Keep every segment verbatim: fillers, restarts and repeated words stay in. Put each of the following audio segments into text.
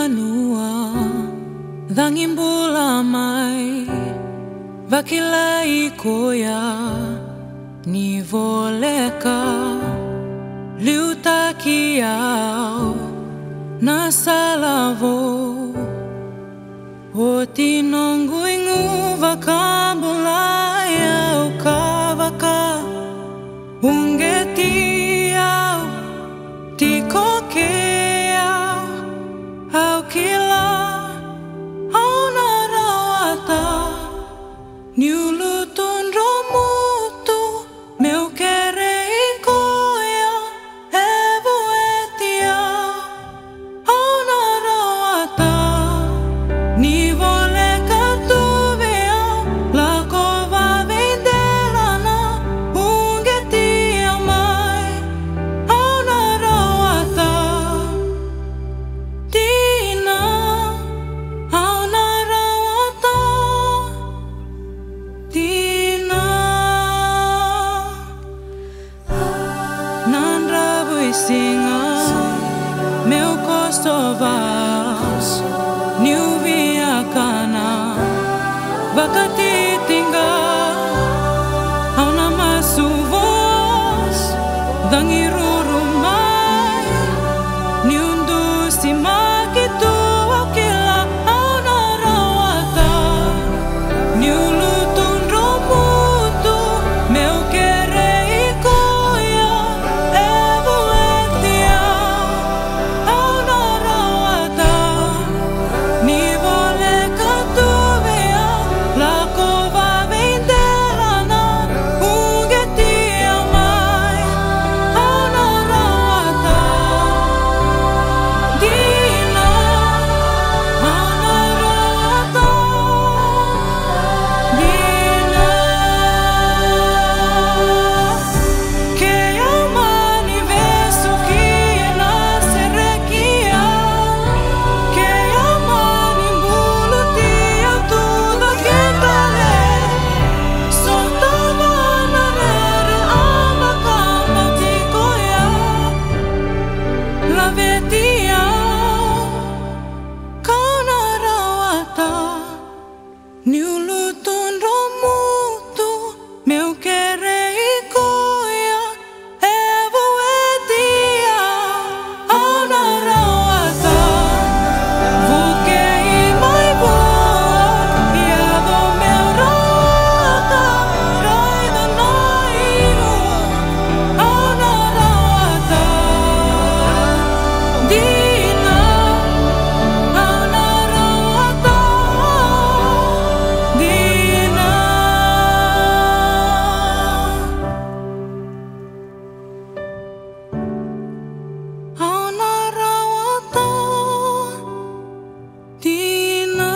vanua Dangimbula mai Vakila ikoya Ni voleka Liutakiao Nasalavo Oti nonguingu vakambulaya ukavaka Ungetiao Tikokeao Au kila Au narawata Niulutun romutu Meu kere ikoya Evu etia Au narawata Ni vole katuvea La kova vendelana Ungetia mai Au narawata Dina Au narawata Dina Nandrabu isinga Meu kostova Niuvia kana Vakatitinga Au namasu vos Dangirurumai Niundusi makitu Wakila au narawata Niulutun romutu Meu kere ikoya Evu etia Au narawata Ni vole katuvea La kova vendelana Ungetia mai Au narawata Dina Au narawata Dina Que amani vesu kia naserekia Que amani mbulutia tuda kitale Soltavana nere amakama tikoya La vetia Kau narawata Niulutun romutu Meu kere ikoya Evu etia Au narawata Vukei mai voa Iado meu rata Raida nainu Au narawata Dina Au narawata Dina Au narawata Dina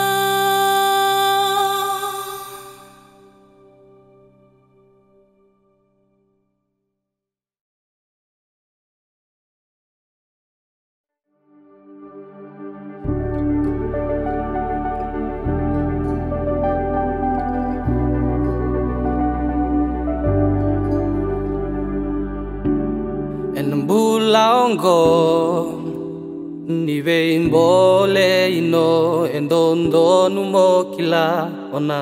Enembulaongo Nive imbole ino Endondo numokila ona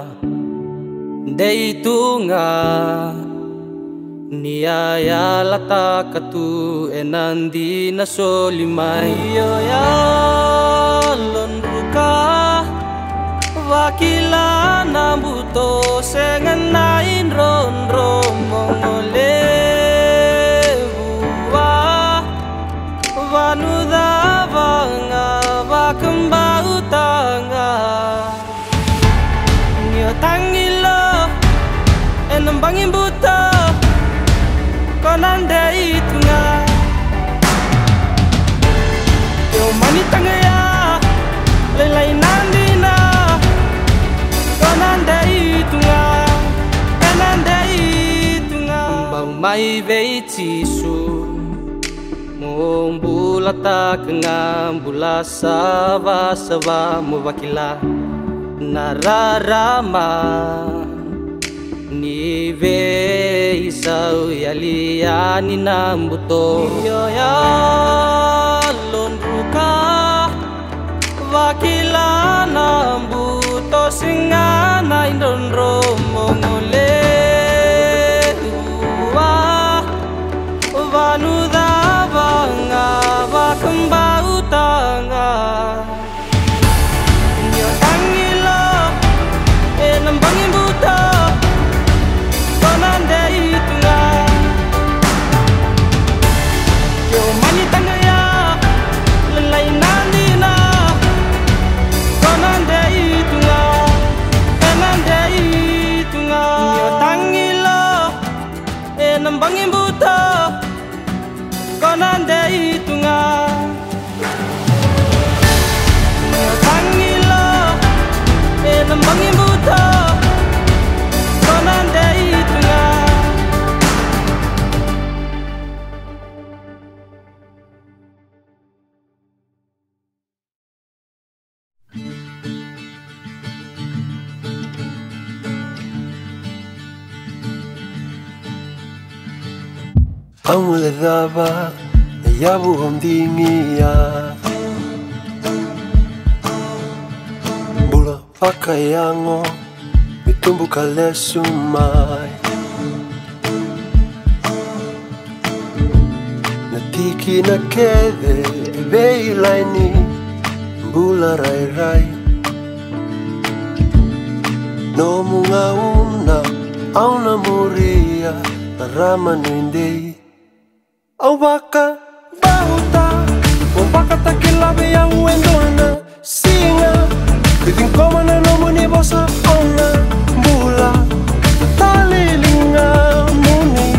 Deitunga Niaya lata katu Enandi nasolimai Iyo ya lonruka Wakila nambuto Sengenain ronro mongole Vanuda vanga vakembau tanga Nio tangilo enembangin buta Konande itunga Yo mani tanga ya Lelai nandina Konande itunga Konande itunga Mbau mai veitisu Mumbulata kengambula sava-sava muvakila Nararama Nive isau yaliani nambuto Iyo ya lonruka vakila nambuto singana indonro mongole wa vanuda banga vakambau tanga nyo tangilo enam bangin buto konande itunga yo mani tanga ya lelai nandina konande itunga konande itunga nyo tangilo enam bangin buto konande itunga nyo tangilo enam bangin buto konande itunga. Ang ladaba na yabu homdingia Bula pakayango mitumbu kale sumai Natiki na kede ebei laini bula rai rai No munga una au na muria rama nuindei Au baka bauta O baka takilabi yang wendona Singa Kiting komana nomo ni bosa ona Bula Talilinga muni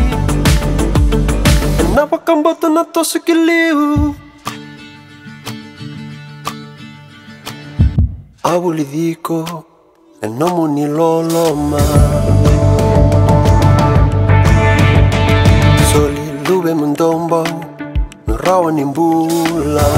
Kenapa kamboto na to sekiliu Abu lidiko Nomo ni loloma Lube mendombo Nurawa nimbula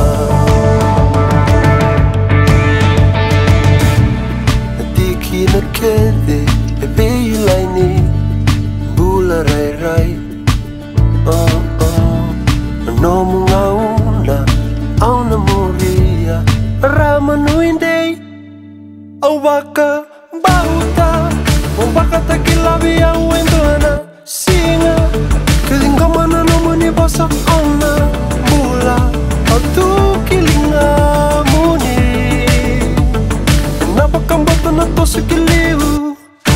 Natiki na kede Ebei laini Bula rai rai Oh oh No munga una Au na muria Rama nuindei Au baka bauta O baka takilabi ang wendona Singa Kelinga mana nomo ni bosa ona Bula Atu kilinga muni Kenapa kamboto na to sekiliu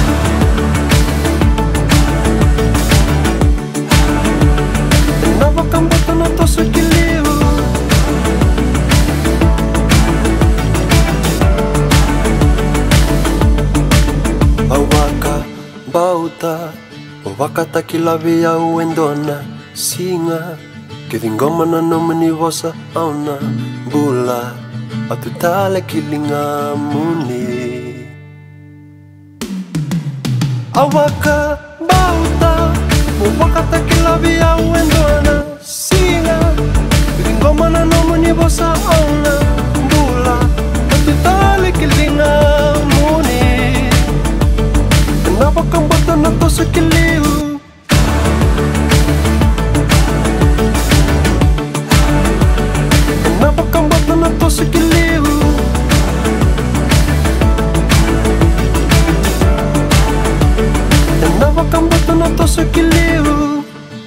Kenapa kamboto na to sekiliu Awaka bauta Waka takilabi au endona Singa Kidingoma na nomani vosa auna Bula Atutale kilinga muni Awaka bauta Waka takilabi au endona Singa Kidingoma na nomani vosa auna Bula Atutale kilinga muni Kenapa kamboto na to sekiliu Kenapa kamboto na to sekiliu Kenapa kamboto na to sekiliu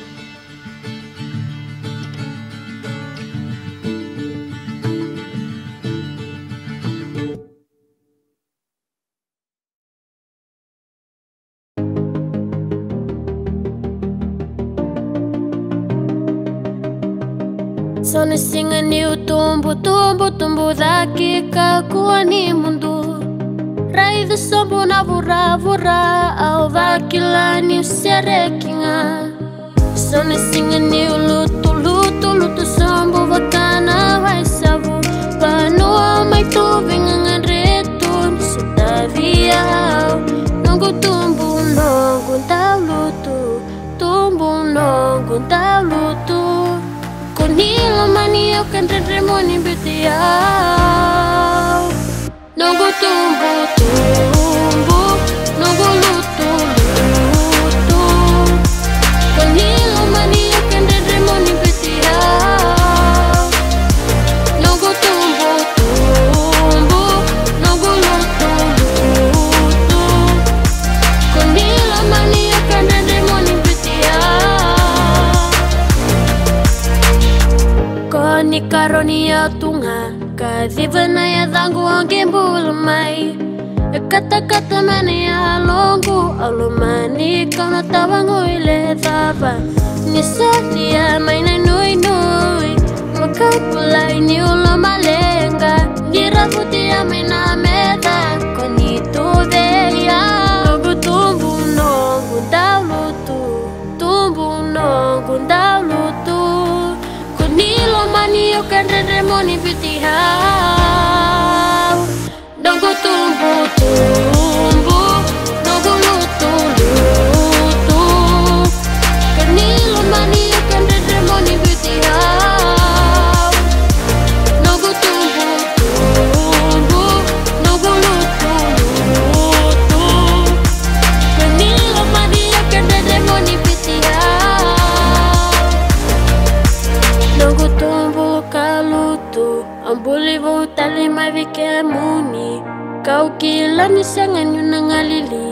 Sone singa ni utumbu, tumbu, tumbu daqui kakua ni mundu Rai de sombo na vura, vura Au vakila ni userekinga Sone singa ni ulutu, lutu, lutu sombo vakana vai sabu Panua mai tu vingangan retu Nisita viau Nunggu tumbu, nunggu tau lutu Tumbu, nunggu tau lutu Nilo mani eu kan remoni betiau Nunggu tumbu tumbu Nunggu lutu lutu Nilo mani eu kan remoni betiau Nunggu tumbu tumbu ni karoni ya tunga kadhivana ya dhangu ongembul mai kata kata mane ya longu alumani kono tawangu ile thaba ni satia maina nui nui wakapulai ni ulo malenga dirafuti ya maina meda koni tuve ya nogu tumbu nogu daulutu tumbu nogu daulutu konilo mani yo kandre moni piti hau nogu tumbu tumbu nogu lutu lutu konilo mani yo kandre moni piti hau nogu tumbu tumbu nogu lutu lutu konilo mani yo kandre moni piti hau nogu tumbu kalutu ambuli vutali mavike muni kau kila nisangan yunangalili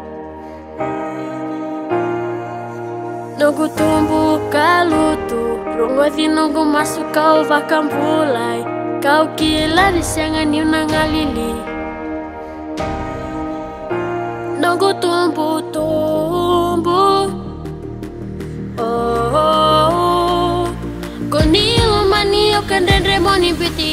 nogu tumbu kalutu rongothi nogu masuk kau vakambulai kau kila nisangan yunangalili nogu tumbu tumbu oh, oh, oh. Konilo manio kandre moni piti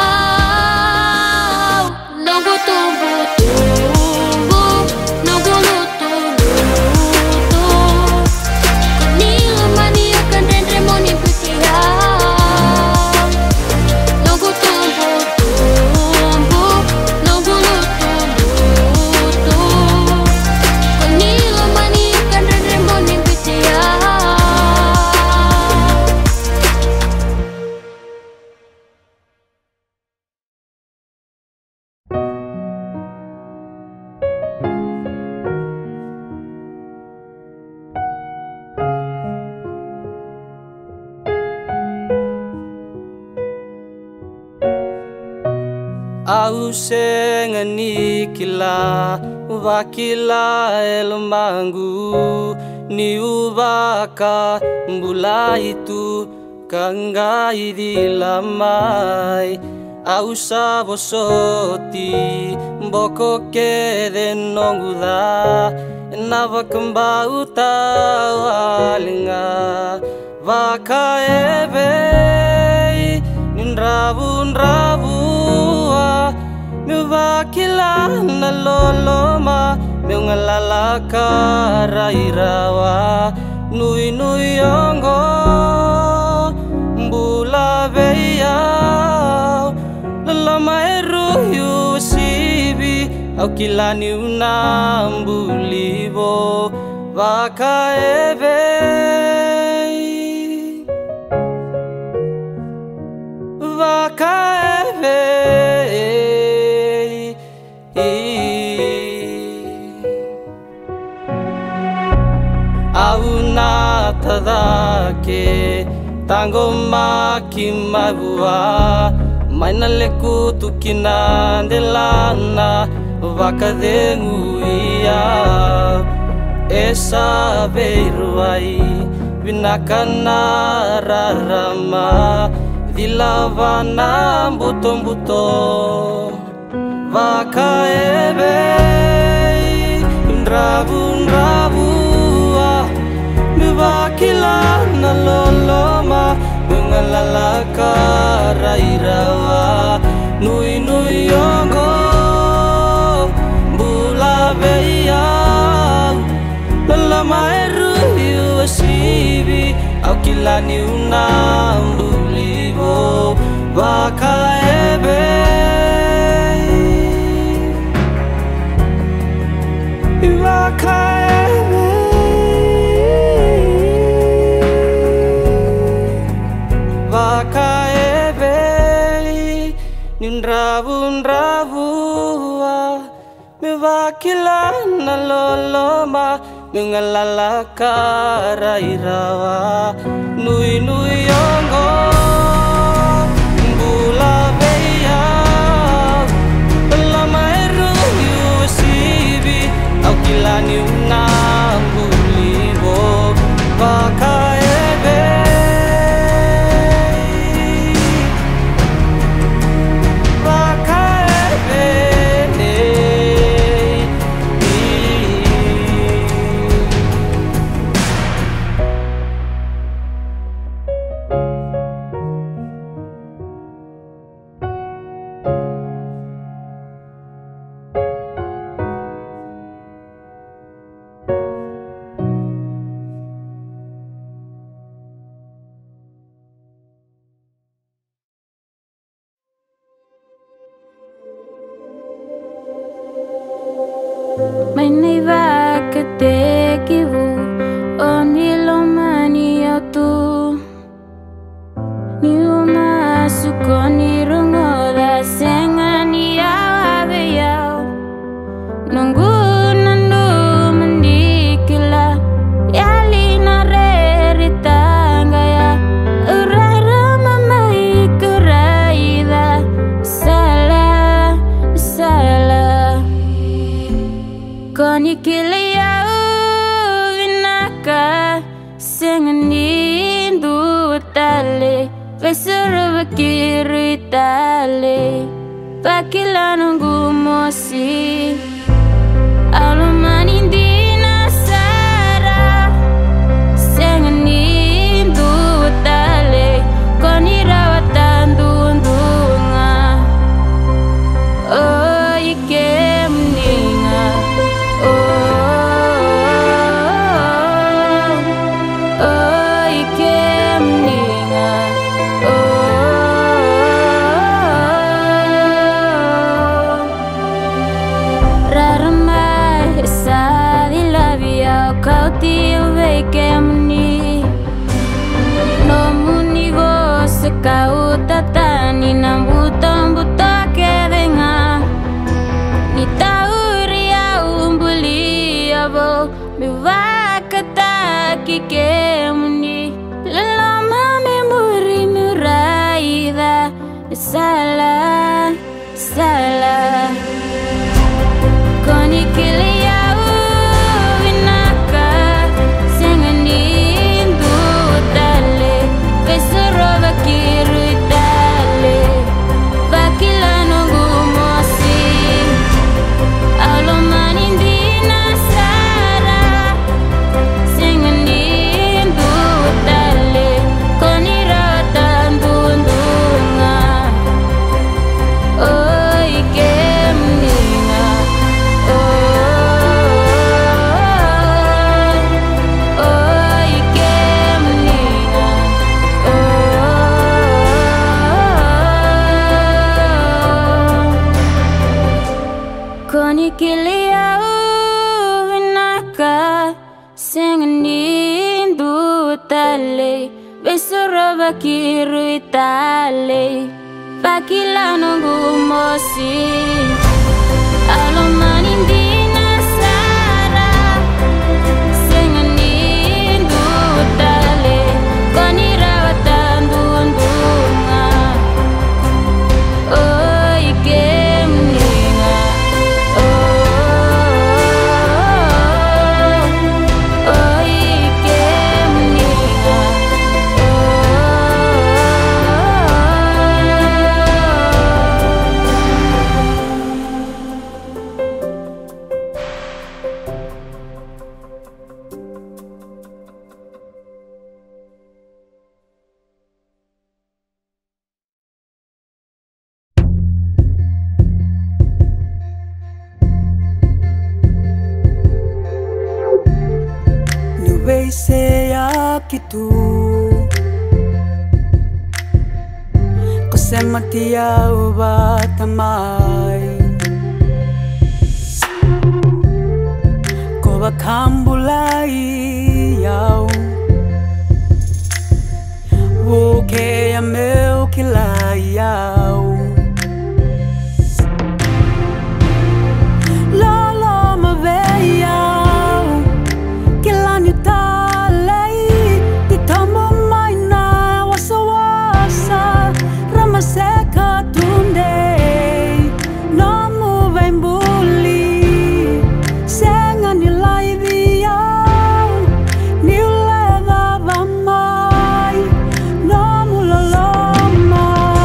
hau nogu tumbu tumbu nogu lutu lutu konilo manio kandre moni piti hau nogu tumbu tumbu nogu lutu lutu konilo manio kandre moni piti hau. Au sengani kila wakila elmangu ni ubaka mbula itu kangai dilamai au sabosoti mboko kede nonguda nava kembau tawalinga vaka ebe ninrabu nrabu Mewakila na loloma Meungalala karairawa Nui nui ongo Mbula beyau Loloma eru yu sibi Au kilani unambulibo Waka ebe Waka ebe Auna tadake tango maki magua Maina leku tukina delana Vaka denguia Esa beruai Vinakana rarama Dilavana buto-buto Vaka ebe Nrabu-nrabu Mewakila na loloma Mengalala karairawa Nui nui ongo Mbula beyau Loloma eru yu asibi Au kilani unambulibo Waka ebe Waka ebe Waka ebe Ninrabu-nrabu Mewakila na loloma Mengalala karairawa Nui nui ongo Mbula beyau Lama eru yu sibi Au kilani unambulibo Waka ebe Vesuru bakiru itale Pakila nunggu mosi Alumanindina sara Senganindu tale Koni rawatan dundunga Oh ike mninga Oh Oh ike mninga Kau tiuwe kemni No munigo sekau tatani Nambutan buta kedenga Ni tauri au umbuli abo Miwa kataki kemni Lelama memori muraida Salah, salah Koni kili Kiliau vinaka senganindu tale Besoro bakiru itale Pakila nunggu mosi Alumanindina sara Senganindu tale Koni rawatan dundunga Oh ike Sea kitu Kusema tia ubatamai Koba kambulai yau Woke ya meu kilai yau Lolo mave yau Kilani talai Titamo maina wasa wasa Ramaseka tunde Nomu vembuli Senga nilai viau Nileva vamai Nomu loloma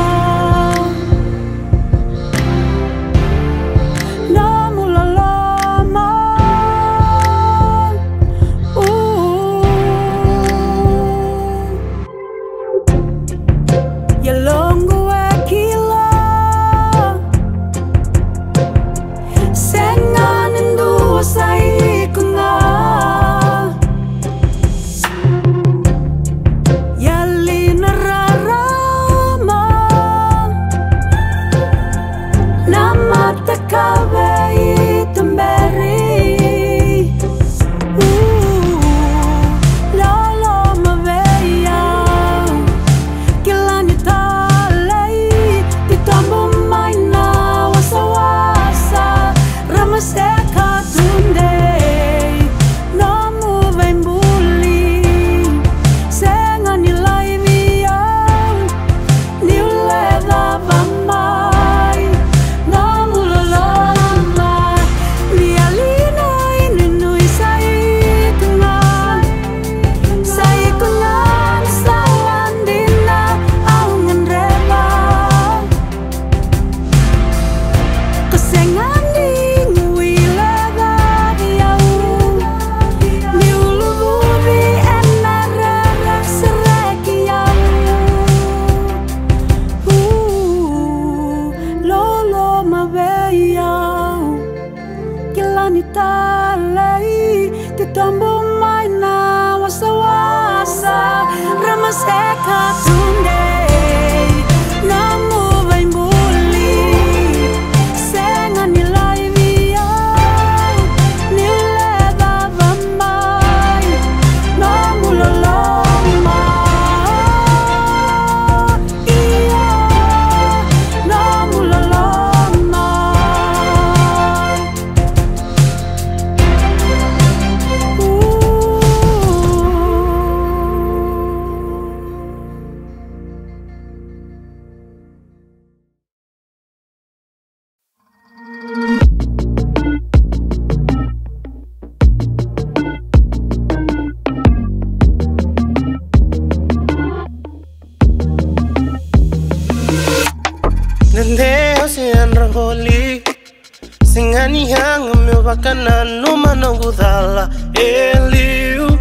Nendeo sian rangoli Singani yang mewakana numa nongudala Eliu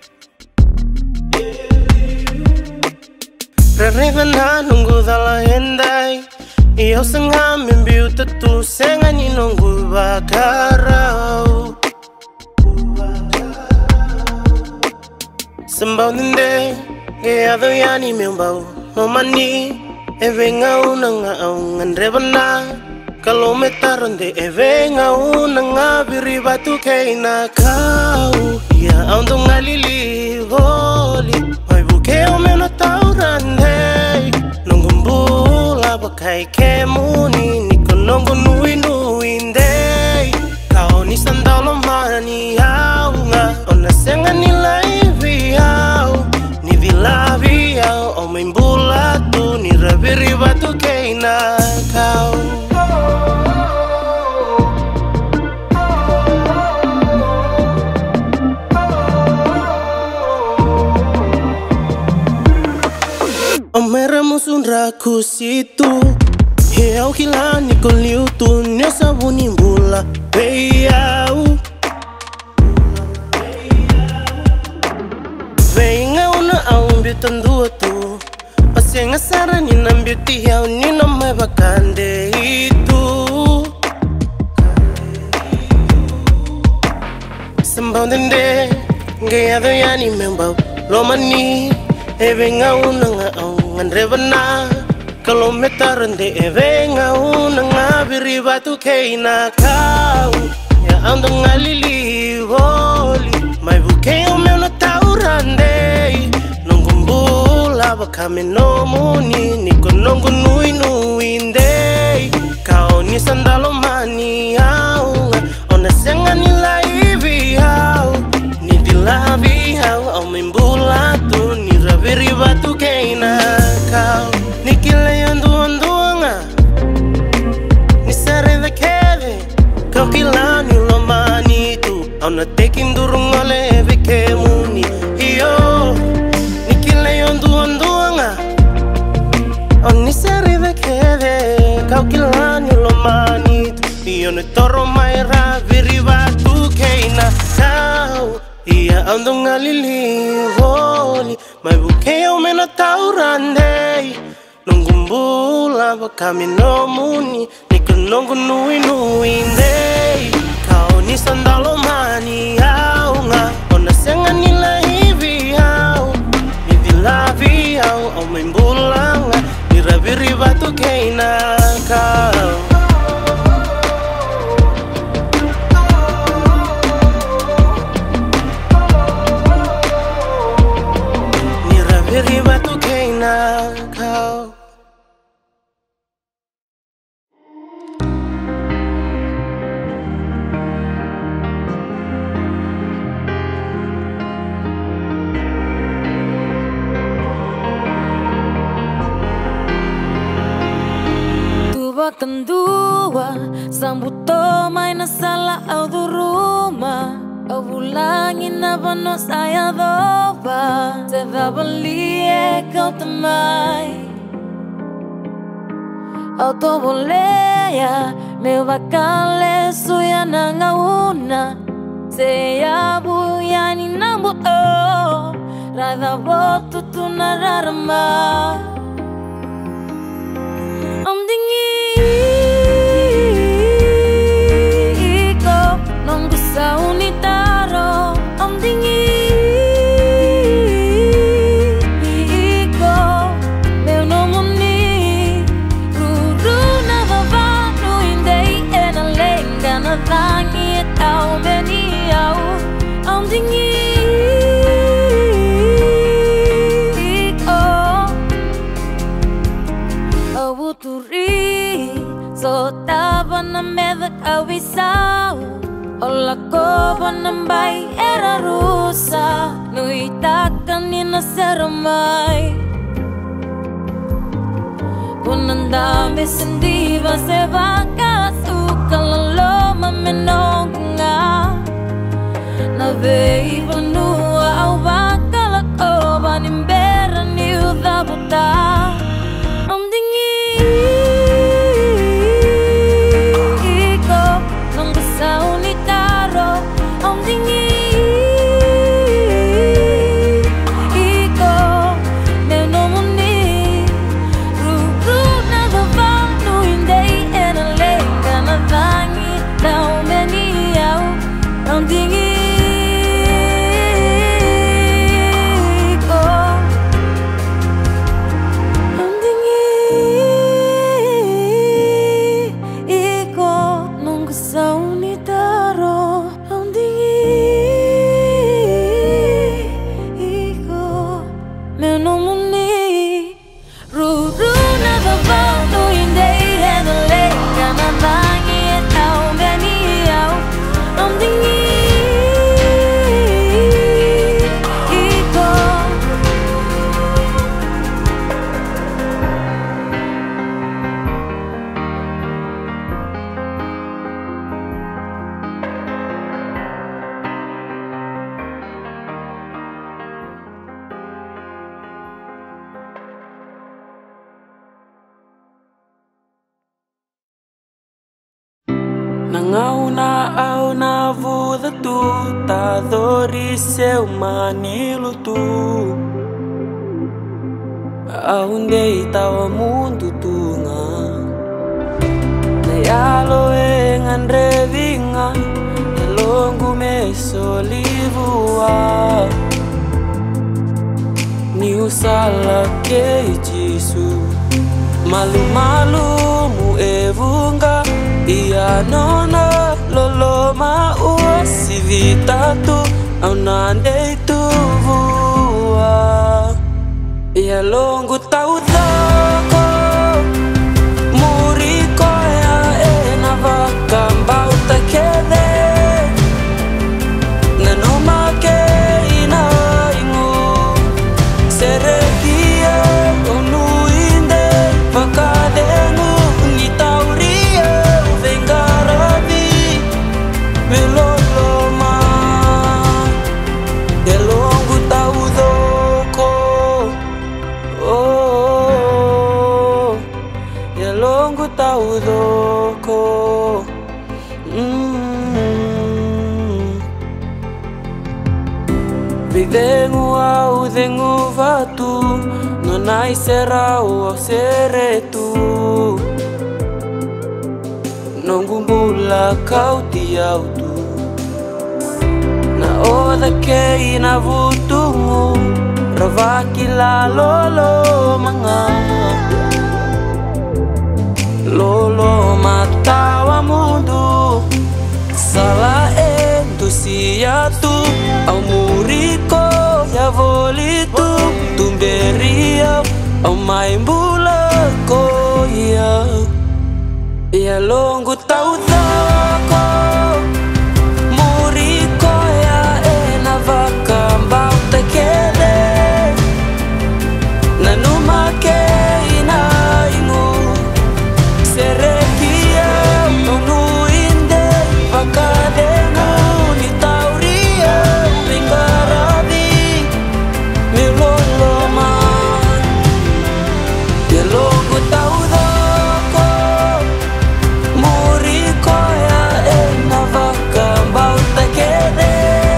Rarevana nongudala hendai Iyo senga mimbiu tetu Sengani nonggu bakarau Sembau nende Geado yani membau Nomani Eve ngau nanga au ngandrebana Kalau metaron de eve ngau nanga biri batu keina kau Ya au ndo ngalili voli Mai buke o meno tau rande Nongumbula bakai kemuni Niko nongu nui nui ndei Kau ni sandalo mani au nga Ona senga nilai vi au Ni vila vi au O mimbula tu ni rabiri batu keina kau Omera musun raku situ Hiau kila niko liu tu Nyosa bunimbula Beyau Venga una au mbitan dua tu Pasenga sara ni nambiuti hiau Ni nama bakande itu Sembau dende Gaya doyani membau Lomani Eve ngau nanga au ngandrebana Kalau metaron de eve ngau nanga biri batu keina kau Ya ando ngalili voli Mai buke o meu na tau rande Nongumbula bakame no muni Niko nongu nui nui ndei Kau ni sandalo mani au Ona senga nila ivi au Ni dilavi au Au mimbula tu Ni rabiri batu keina kau Ni kila yon duan duanga Ni sare da keve Kau kila ni lomani tu Au na tekin durung ole vike muni Iyo Ni kila yon duan duanga Au ni sare da keve Kau kila ni lomani tu Iyo ni toro mai rabiri batu keina kau Ia ando ngalili voli Mai buke o mena tau randei Nongumbula bakami no muni Niko nongu nui nui ndei Kau ni sandalo mani au nga Ona senga nila hivi au Ni dilavi au Au mimbula nga Ni rabiri batu keina kau Biri batu keina kau Dua kendua Sambuto mai na sala au du rumah Au ulangin na vano saya doba Te dava lie kau tamai Au to bolea Meu bakale suya na ngauna Se ya buya ni nambu o Rada botu tu na rarama Om dingi Iko nonggu saunita Om dingi na medha kawisau Ola ko panambay era rusa Nui takan ni na seramay Kunandami sendiva se baka Sukalalo mamenonga Na vei vanua au bakala ko Banimbera ni udhabuta Amdingi Iko Nunggu sauni taro Amdingi Iko Menomuni Ruru na davanu Indei ena lenga na vangi Tau meni au Amdingi Nangauna au na vuda tu Ta dori seu manilo tu Au ndei tawa mundo tunga Nayalo engan revinga Elongu me solivua Ni usala ke jisu Malu-malu mu evunga Ia nona lolo ma ua si vita tu Au nande tu vua Ia longu tau thoko Muri koea e na vakambau ta kele Nanoma ke ina ingu Serekia onu inde Vakadengu ni tauria Vengaravi Meloloma E longu tau thoko Oh E longu tau thoko Videngu au dengu vatu No nai serau au seretu Nongumbula kau tiau tu Na oda ke ina vutungu Ravaki la lolo manga Lolo matawa mundu Sala entusiatu Au muriko ya volitu Tumberia au maimbula koia Ia longu tau thoko Muriko ya ena vakambau te kele Nanuma ke ina ingu Serekia unu inde Vakadengu ni tauria Mingarabi Miloloma Ia longu tau thoko Muriko ya ena vakambau te kele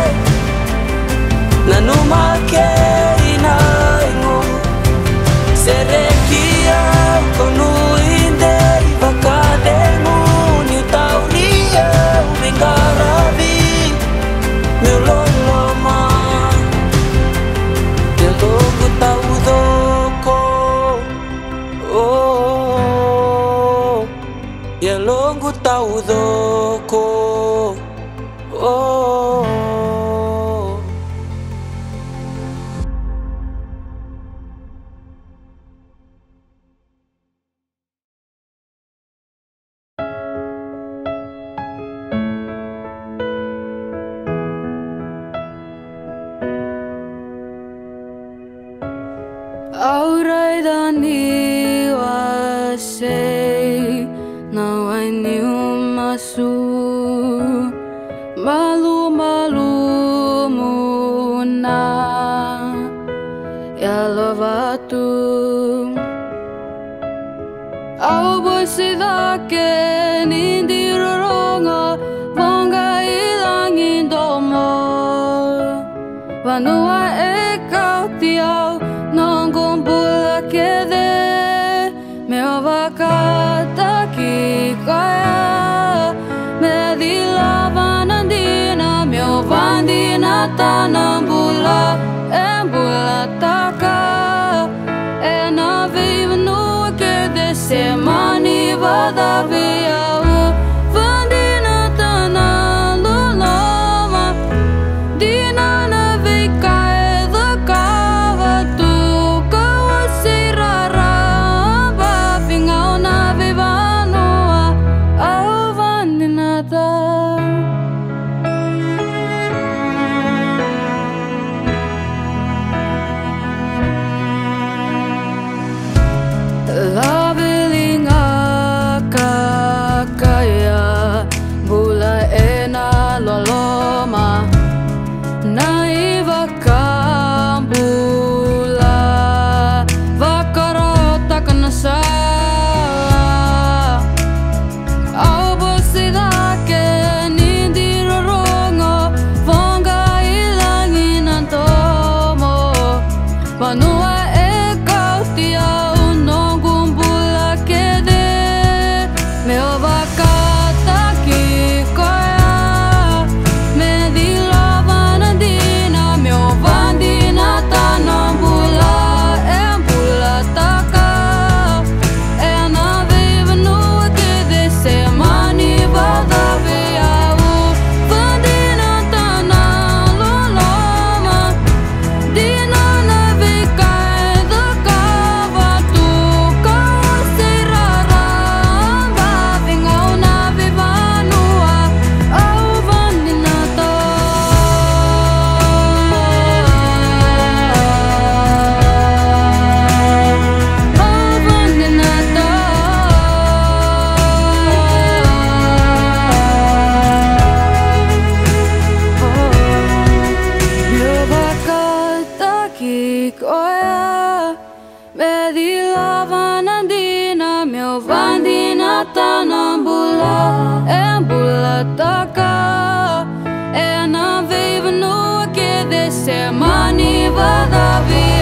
Nanuma ke ina ingu Serekia konu inde Vakadengu ni tauria Mingarabi Miloloma Ia longu tau thoko Oh Ia longu tau thoko Oh ni wa sei na wai ni umasu malu malu muna ya lovatu au bosida ke nindi roronga vonga ilangin domo vanua e kautiau nongong bula kede meo vakata ki kaya me dilavanandina meo vandina tanam bula em bula taka e na vivnu kede semani vadaviau vandina tanam luloma dina na vikae the kava tu kawasirara bavingau na vivanua au vandina ta labelinga kakaya bula ena loloma naiva kambula vakarota kanasa au bosida ke nindi rorongo vonga ilangin antomo vanua e kautiau nonggung bula kede meo vakata ki kaya me dilavanandina meo vandina tanam bula em bula taka e na vivnu kede semani vadaviau vandina tanam luloma dina na vikae the kava tu kawasirara bavingau na vivanua au vandina ta au vandina ta meo vakata ki koya me dilavanandina meo vandina tanam bula em bula taka e na vivnu kede semani vadaviau